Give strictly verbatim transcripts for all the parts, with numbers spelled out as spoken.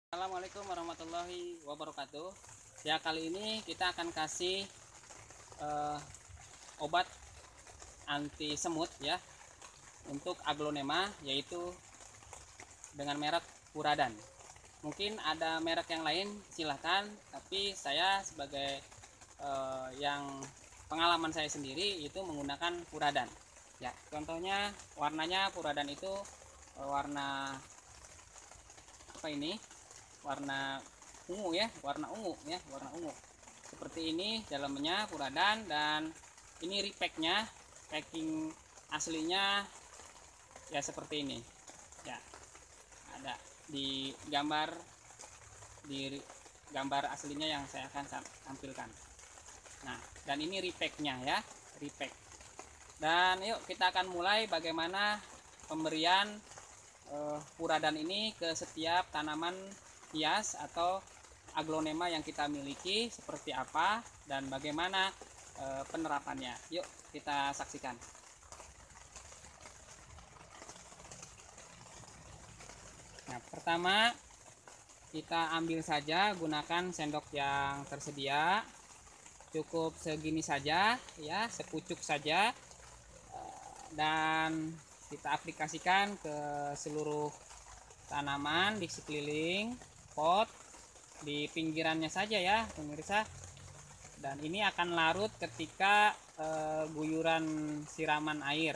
Assalamualaikum warahmatullahi wabarakatuh. Ya, kali ini kita akan kasih eh, obat anti semut ya untuk aglonema, yaitu dengan merek Furadan. Mungkin ada merek yang lain, silahkan, tapi saya sebagai eh, yang pengalaman saya sendiri itu menggunakan Furadan. Ya, contohnya warnanya Furadan itu eh, warna apa ini? Warna ungu ya, warna ungu ya, warna ungu. Seperti ini dalamnya Furadan, dan ini repacknya, packing aslinya ya seperti ini. Ya, ada di gambar di gambar aslinya yang saya akan tampilkan. Nah, dan ini repacknya ya, repack. Dan yuk kita akan mulai bagaimana pemberian uh, Furadan ini ke setiap tanaman hias atau aglonema yang kita miliki, seperti apa dan bagaimana e, penerapannya. Yuk kita saksikan. Nah, pertama kita ambil saja, gunakan sendok yang tersedia, cukup segini saja ya, sepucuk saja, dan kita aplikasikan ke seluruh tanaman di sekeliling pot, di pinggirannya saja ya pemirsa. Dan ini akan larut ketika e, guyuran siraman air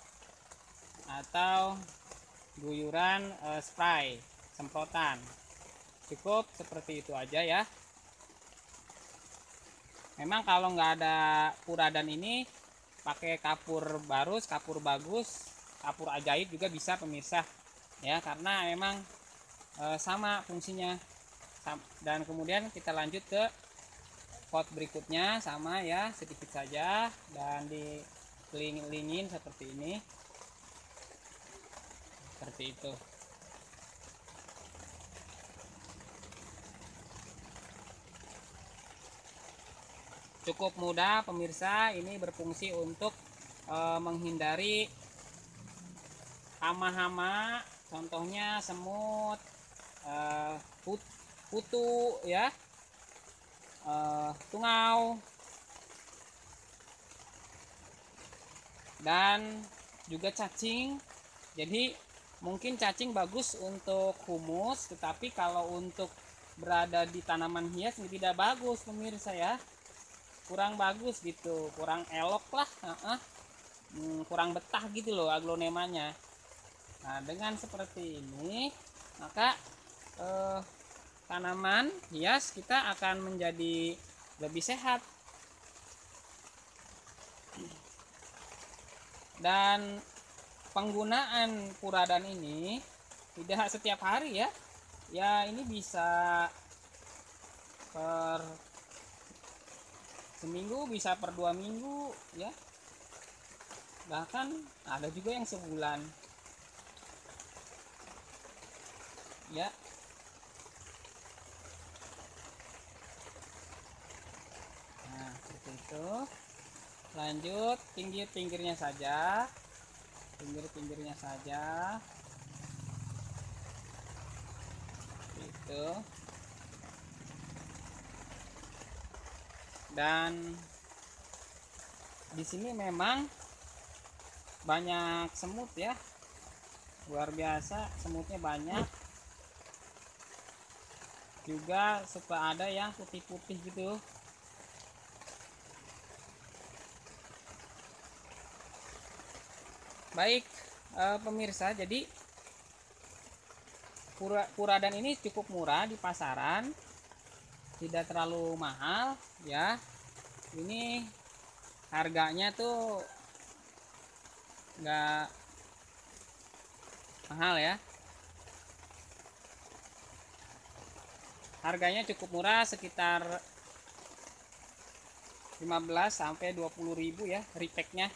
atau guyuran e, spray semprotan. Cukup seperti itu aja ya. Memang kalau nggak ada Furadan ini, pakai kapur barus, kapur bagus, kapur ajaib juga bisa pemirsa ya, karena memang e, sama fungsinya. Dan kemudian kita lanjut ke pot berikutnya, sama ya, sedikit saja dan dikelilingin seperti ini, seperti itu. Cukup mudah pemirsa, ini berfungsi untuk e, menghindari hama-hama, contohnya semut, e, put, kutu ya, e, tungau, dan juga cacing. Jadi mungkin cacing bagus untuk humus, tetapi kalau untuk berada di tanaman hias ini tidak bagus pemirsa ya, kurang bagus gitu, kurang elok lah, uh-uh. hmm, kurang betah gitu loh aglonemanya. Nah, dengan seperti ini maka eh, tanaman hias kita akan menjadi lebih sehat. Dan penggunaan Furadan ini tidak setiap hari ya, ya ini bisa per seminggu, bisa per dua minggu ya, bahkan ada juga yang sebulan ya. Nah, seperti itu. Lanjut pinggir-pinggirnya saja, pinggir-pinggirnya saja itu. Dan di sini memang banyak semut ya, luar biasa, semutnya banyak. Juga suka ada yang putih-putih gitu. Baik eh, pemirsa, jadi Furadan ini cukup murah di pasaran, tidak terlalu mahal ya. Ini harganya tuh nggak mahal ya, harganya cukup murah, sekitar lima belas sampai dua puluh ribu ya repacknya.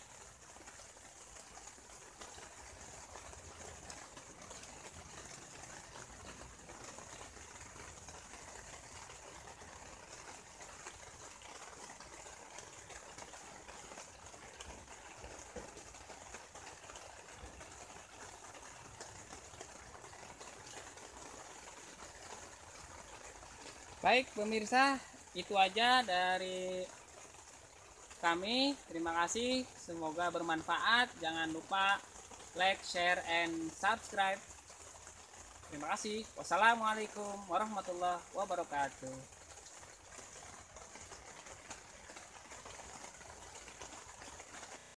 Baik pemirsa, itu aja dari kami. Terima kasih, semoga bermanfaat. Jangan lupa like, share, and subscribe. Terima kasih. Wassalamualaikum warahmatullahi wabarakatuh.